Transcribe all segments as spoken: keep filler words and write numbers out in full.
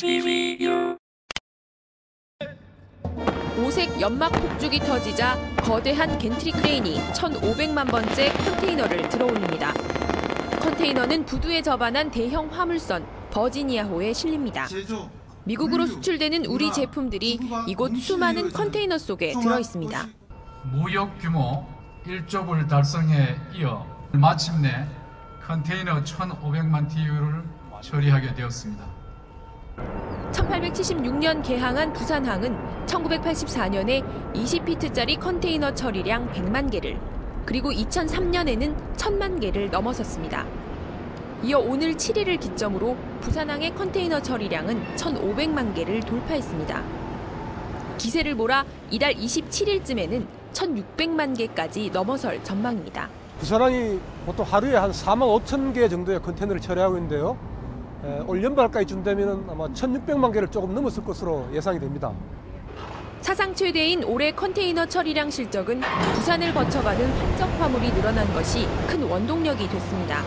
티비유. 오색 연막 폭죽이 터지자 거대한 겐트리 크레인이 천오백만 번째 컨테이너를 들어올립니다. 컨테이너는 부두에 접안한 대형 화물선 버지니아호에 실립니다. 미국으로 수출되는 우리 제품들이 이곳 수많은 컨테이너 속에 들어 있습니다. 무역 규모 일조 불 달성에 이어 마침내 컨테이너 천오백만 티유를 처리하게 되었습니다. 천팔백칠십육 년 개항한 부산항은 천구백팔십사 년에 이십 피트짜리 컨테이너 처리량 백만 개를, 그리고 이천삼 년에는 천만 개를 넘어섰습니다. 이어 오늘 칠 일을 기점으로 부산항의 컨테이너 처리량은 천오백만 개를 돌파했습니다. 기세를 몰아 이달 이십칠 일쯤에는 천육백만 개까지 넘어설 전망입니다. 부산항이 보통 하루에 한 사만 오천 개 정도의 컨테이너를 처리하고 있는데요. 에, 올 연말까지쯤 되면 아마 천육백만 개를 조금 넘었을 것으로 예상이 됩니다. 사상 최대인 올해 컨테이너 처리량 실적은 부산을 거쳐가는 환적 화물이 늘어난 것이 큰 원동력이 됐습니다.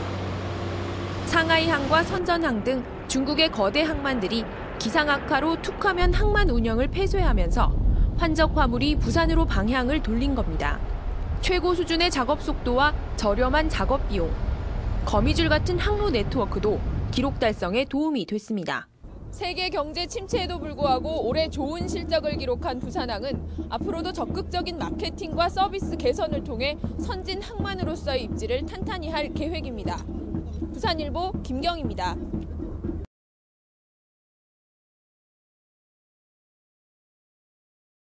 상하이항과 선전항 등 중국의 거대 항만들이 기상 악화로 툭하면 항만 운영을 폐쇄하면서 환적 화물이 부산으로 방향을 돌린 겁니다. 최고 수준의 작업 속도와 저렴한 작업 비용, 거미줄 같은 항로 네트워크도 기록 달성에 도움이 됐습니다. 세계 경제 침체에도 불구하고 올해 좋은 실적을 기록한 부산항은 앞으로도 적극적인 마케팅과 서비스 개선을 통해 선진 항만으로서의 입지를 탄탄히 할 계획입니다. 부산일보 김경입니다.